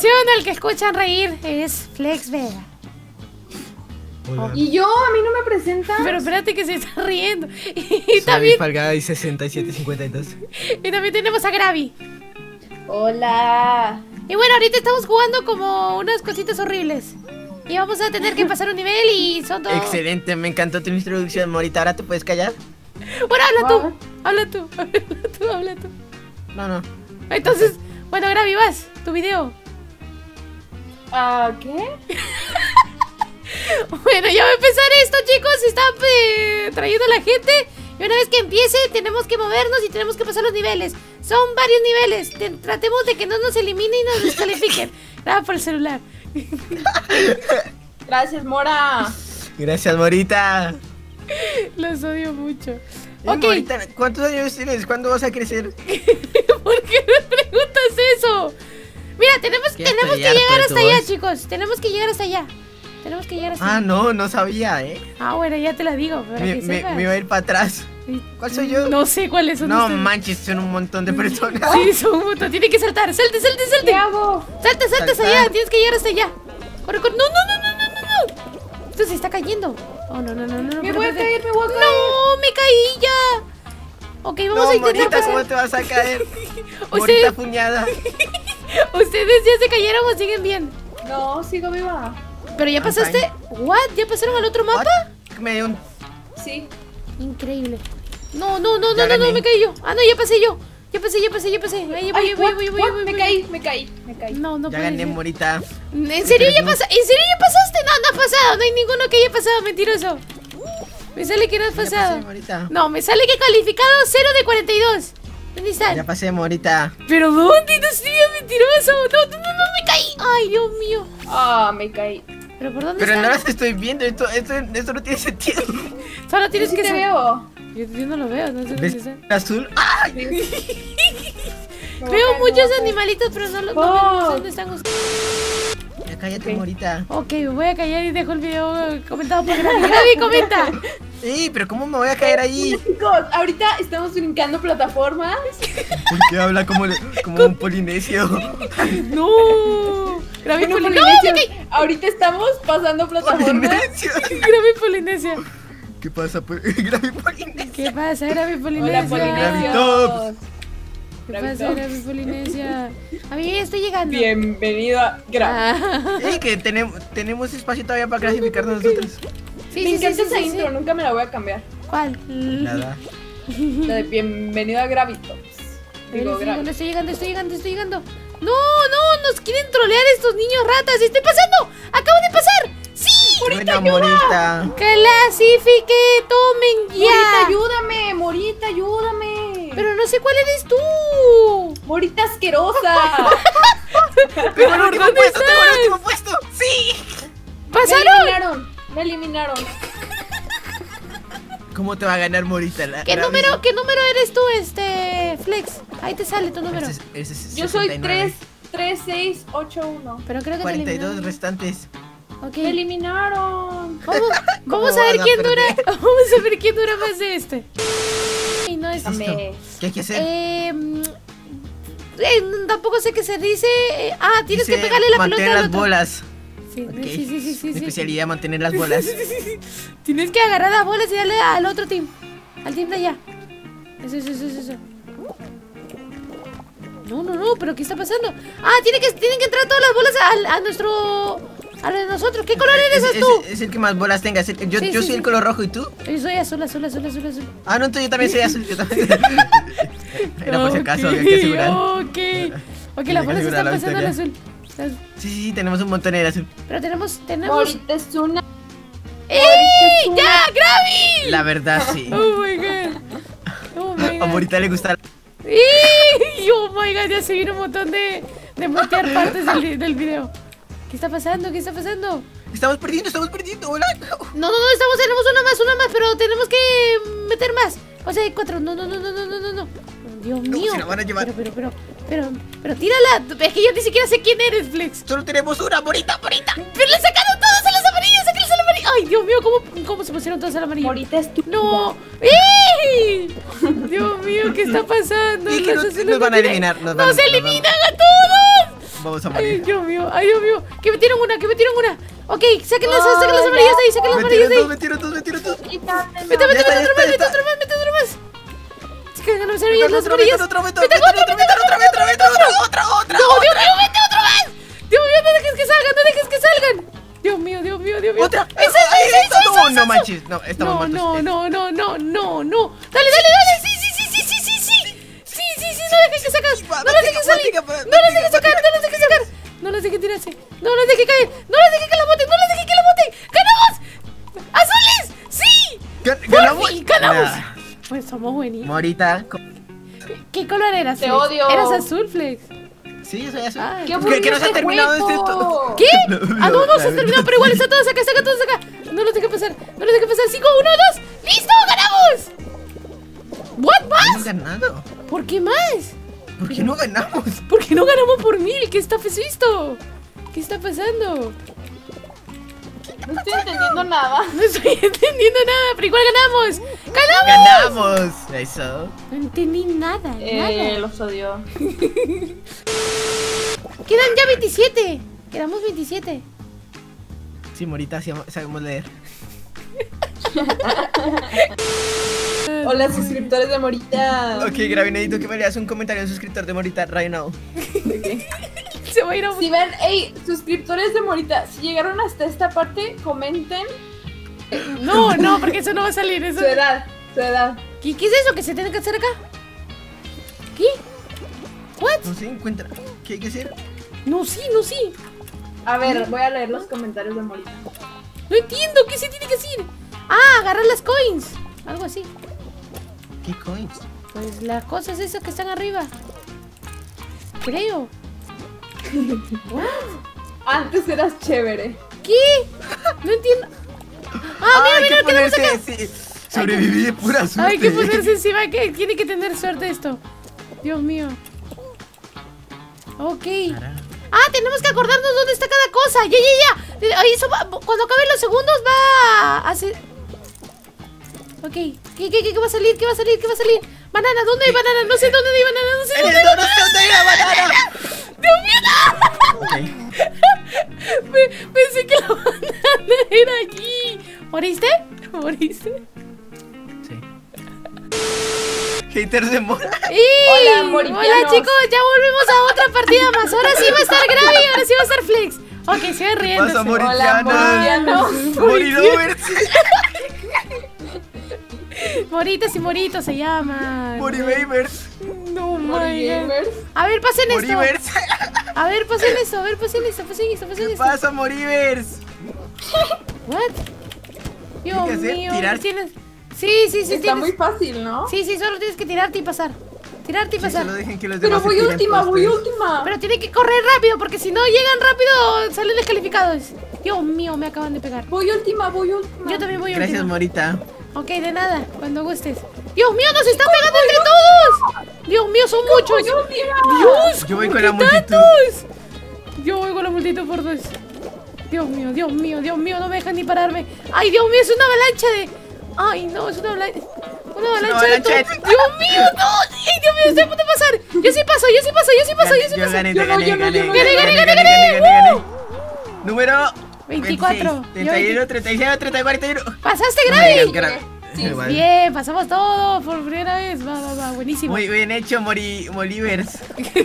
canción al que escuchan reír es Flex Vega. Y yo, a mí no me presentan. Pero espérate que se está riendo. Y Soy también, Falgada y 6752. y también tenemos a Gravi. Hola. Y bueno, ahorita estamos jugando como unas cositas horribles. Y vamos a tener que pasar un nivel y son todo... Excelente, me encantó tu introducción, Morita. ¿Ahora te puedes callar? Bueno, habla What? tú. Habla tú. Habla tú. No. Entonces, bueno, Gravi, vas. Tu video. ¿Qué? Bueno, ya va a empezar esto, chicos. Se está trayendo la gente. Y una vez que empiece, tenemos que movernos y tenemos que pasar los niveles. Son varios niveles. Tratemos de que no nos eliminen y nos descalifiquen. Graba por el celular. Gracias, Mora. Gracias, Morita. Los odio mucho. Ok. Ok. Morita, ¿cuántos años tienes? ¿Cuándo vas a crecer? ¿Por qué me preguntas eso? Mira, tenemos Ya que estoy llegar harto de hasta tu allá, voz. chicos. Tenemos que llegar hasta allá. Tenemos que llegar hasta allá. No sabía, Ah, bueno, ya te la digo. Para que sepas. me va a ir para atrás. ¿Cuál soy yo? No sé cuáles son No ustedes. manches, son un montón de personas. Sí, son un montón. Tiene que saltar. Salte. ¿Qué hago? Salta hasta Saltar. allá. Tienes que llegar hasta allá. Corre. No. Esto se está cayendo. Oh, no. Me voy a caer. No, me caí ya. Ok, vamos a intentar Morita, ¿cómo pasar. te vas a caer? Ustedes- Morita fuñada. ¿Ustedes ya se cayeron o siguen bien? No, sigo viva. ¿Pero ya I'm pasaste? ¿What? ¿Ya pasaron al otro mapa? What? Me dio un... Sí. Increíble. No, Ya gané. me caí yo. Ah, no, ya pasé yo. Ya pasé. Ahí Ay, voy. Me caí. No Ya puede gané, ser. Morita. ¿En serio ya pasaste? No has pasado. No hay ninguno que haya pasado, mentiroso. Me sale que no has Ya pasé, pasado. Morita. No, me sale que calificado 0 de 42. ¿Dónde están? Ya pasé, Morita. ¿Pero dónde? No estoy mentiroso. No, me caí. Ay, Dios mío. Me caí. ¿Pero por dónde Pero no están? las estoy viendo. Esto no tiene sentido. Solo tienes Sí que te ser- veo. Yo no lo veo, no sé dónde ¿Ves están. azul? ¡Ay! Me voy a Veo caer, muchos me voy a caer. animalitos, pero no sé dónde están ustedes. Ya cállate, Ok. Morita. Ok, me voy a callar y dejo el video comentado por Gravi. Gravi, comenta. Sí, pero ¿cómo me voy a caer ahí? Chicos, ahorita estamos brincando plataformas. ¿Por qué habla como un polinesio? No. Gravi Bueno, Polinesia. No, Polinesia, me caí. ahorita estamos pasando plataformas. Polinesio. Gravi Polinesia. ¿Qué pasa? Gravi Polinesio. ¿Qué pasa, Gravi Polinesia? Hola, Polinesia. Gravitops. ¿Qué pasa, Gravi Polinesia? A mí estoy llegando. Bienvenido a Gra. Ah. Que tenemos espacio todavía para clasificarnos nosotros. Sí, Me encanta esa intro, nunca me la voy a cambiar. ¿Cuál? Nada. La de bienvenido a Gravitops. Digo, Estoy llegando. No, nos quieren trolear estos niños ratas. ¡Estoy pasando! ¡Acabo de pasar! ¡Sí! Buena, Morita. ¡Clasifique! ¡Tomen ya! Morita, ayúdame. Pero no sé cuál eres tú. Morita asquerosa. Tengo el ¿Por último dónde puesto, tengo el estás? último puesto. Sí. ¿Pasaron? Me eliminaron. ¿Cómo te va a ganar, Morita? ¿Qué número eres tú, Flex? Ahí te sale tu número. Ese es Yo soy 69. 3681. Pero creo que te 42 eliminaron. restantes. Ok. Me eliminaron. Vamos a ver vas a quién dura. perder? Vamos a ver quién dura más de este. Y no es. Dame. ¿Qué hay que hacer? Tampoco sé qué se dice. Tienes que Dice pegarle la pelota mantener al las otro. bolas. Sí, Ok. sí. Mi especialidad, mantener las bolas. Tienes que agarrar las bolas y darle al otro team. Al team de allá. Eso. No, pero ¿qué está pasando? Tienen que entrar todas las bolas a nuestro... A lo de nosotros. ¿Qué color eres tú? Es el que más bolas tenga. Yo Sí, soy sí. el color rojo, ¿y tú? Yo soy azul. Ah, no, yo también soy azul. Yo también. Era por si acaso, había que asegurar. Ok, Había las que bolas asegurar están la pasando al victoria. azul. Sí, tenemos un montón de azul. Pero tenemos... Morita es una. ¡Ey! ¡Ya! ¡Gravi! La verdad, sí. Oh my god. Oh my A god. Morita le gusta. ¡Ey! Oh my god, ya se viene un montón de mutear partes del video. ¿Qué está pasando? Estamos perdiendo, hola. No, tenemos una más, pero tenemos que meter más. O sea, hay 4. No. Dios mío. se la van a llevar. Pero tírala. Es que yo ni siquiera sé quién eres, Flex. Solo tenemos una, Morita. Pero le sacaron todos a las amarillas, sáquenles al amarillo. Ay, Dios mío, ¿cómo se pusieron todos al amarillo? Morita es tu. No. ¡Ey! Dios mío, ¿qué está pasando? Sí, que Los nos azules van a tienen- eliminar, ¡Nos eliminan a todos! Vamos a Ay, morir. Dios mío, ay, Dios mío. Que me tiran una. Ok, saquen las amarillas de ahí, saquen las amarillas de ahí. Me tiro dos. Quítate, Mete Ya está, otro más. Chicas, las amarillas, las amarillas. Otro. No, Dios mío, mete otro más. Dios mío, no dejes que salgan. Dios mío. Otra. Esa. No manches. No, estamos muertos. No. Dale. Sí. No dejes que sacar. No los dejes salir. No los dejes sacar. No los dejes tirarse. No los dejes caer. No los dejes que la boten. ¡Ganamos! ¡Azules! ¡Sí! ¿Ganamos? ¡Ganamos! Nah. Pues somos buenísimos. Morita. ¿Qué color eras? Te Flex? odio. Eras azul, Flex. Sí, soy azul. Ay. ¡Qué Es que no se ha aburrido terminado este esto. juego! ¿Qué? No, Se ha terminado, pero igual está todos acá. No los dejes pasar. 5, 1, 2. ¡Listo! ¡Ganamos! ¿What? No ¿Más? hemos ganado. ¿Por qué más? ¿Por qué no ganamos? ¿Por qué no ganamos por 1000? ¿Qué está esto? ¿Qué está pasando? No estoy entendiendo nada. No estoy entendiendo nada, pero igual ganamos. ¡Ganamos! Eso. No entendí nada. Los odio. Quedan ya 27. Quedamos 27. Sí, Morita, sabemos leer. Hola, suscriptores de Morita. Ok, Gravi, necesito que me leas un comentario de un suscriptor de Morita right now. Se va a ir a... Si ven, suscriptores de Morita, si llegaron hasta esta parte, comenten No, porque eso no va a salir. Eso... su edad. ¿Qué es eso que se tiene que hacer acá? ¿Qué? ¿What? No se encuentra. ¿Qué hay que hacer? No, sí. A ver, voy a leer los comentarios de Morita. No entiendo, ¿qué se tiene que hacer? Ah, agarrar las coins. Algo así. ¿Qué coins? Pues las cosas esas que están arriba. Creo. What? Antes eras chévere. ¿Qué? No entiendo. Ah, hay mira, que tenemos acá. ponerse. Sí. Sobreviví de pura suerte. Hay que ponerse encima, que tiene que tener suerte esto. Dios mío. Ok. Ah, tenemos que acordarnos dónde está cada cosa. Ya. Eso cuando acaben los segundos va a hacer... Ok. ¿Qué va a salir? Banana, ¿dónde hay banana? No sé dónde hay banana. No sé dónde hay banana. ¡Dios mío! Ok. Pensé que la banana era aquí. ¿Moriste? Sí. Haters de Mora. Hola, moripianos. Hola, chicos, ya volvemos a otra partida más. Ahora sí va a estar Gravi, ahora sí va a estar Flex. Ok, sigue riéndose. Pasa, Hola, Moripianos. moripianos. Morilovers. Moritas y moritos se llaman. Moribabers. No, my God. Morigamers. A ver, pasen esto. Morivers. A ver, pasen esto. ¿Qué pasa, Morivers? What? Dios ¿Qué hay que hacer? mío. ¿Tirar? ¿Tienes? Sí, Está tienes. muy fácil, ¿no? Sí, solo tienes que tirarte y pasar. Tirarte y Sí, pasar. solo dejen que los Pero demás se voy tiren última. postes. Pero tiene que correr rápido, porque si no llegan rápido, salen descalificados. Dios mío, me acaban de pegar. Voy última. Yo también voy Gracias, última. Morita. Ok, de nada, cuando gustes. Dios mío, nos están pegando entre todos. Dios mío, son muchos. Dios, Yo voy ¿por con qué la multitud. tantos? Yo voy con la multitud por dos. Dios mío, no me dejan ni pararme. Ay, Dios mío, es una avalancha de... Ay, no, es una avalancha... Una avalancha de todo. avalancha de- Dios mío, no. Ay, Dios mío, estoy a punto de pasar. Yo sí paso. Yo gané, Yo no, yo no, yo no. gané. Número 24. 31, 36, 34, 31. ¿Pasaste, No me digas, Gravi? Gravi. Sí, Igual. Bien, pasamos todo por primera vez. Va, buenísimo. Muy bien hecho, Molivers.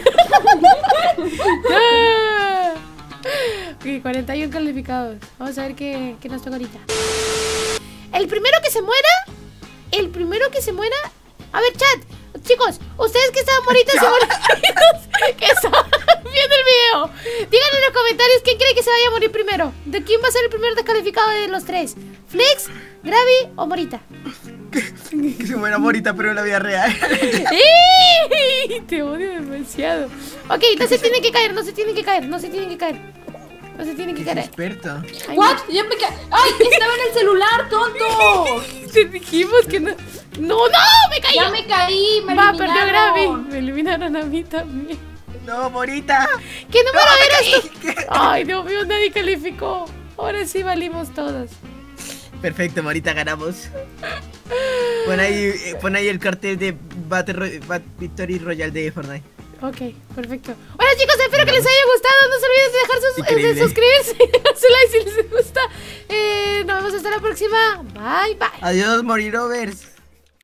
Ah. Ok, 41 calificados. Vamos a ver qué nos toca ahorita. El primero que se muera. A ver, chat. Chicos, ustedes que estaban moritos y moritos, que estaban viendo el video, díganme en los comentarios quién cree que se vaya a morir primero. ¿De quién va a ser el primer descalificado de los tres? ¿Flex, Gravi o Morita? Que se muera Morita, pero en la vida real. ¡Ey! Te odio demasiado. Ok, no se tienen que caer. Experto. Ay, ¿What? Ya me caí. ¡Ay! Estaba en el celular, tonto. te dijimos que no. ¡No, me caí! Ya me caí. Me Va, perdió Gravi. eliminaron. Me eliminaron a mí también. No, Morita. ¿Qué número No, me eras tú? caí. Ay, Dios mío, nadie calificó. Ahora sí valimos todos. Perfecto, Morita, ganamos. Pon ahí el cartel de Victory Royale de Fortnite. Ok, perfecto. Bueno, chicos, espero que les haya gustado. No se olviden de dejar de suscribirse y dejar su like si les gusta. Nos vemos hasta la próxima. Bye, bye. Adiós, Morirovers.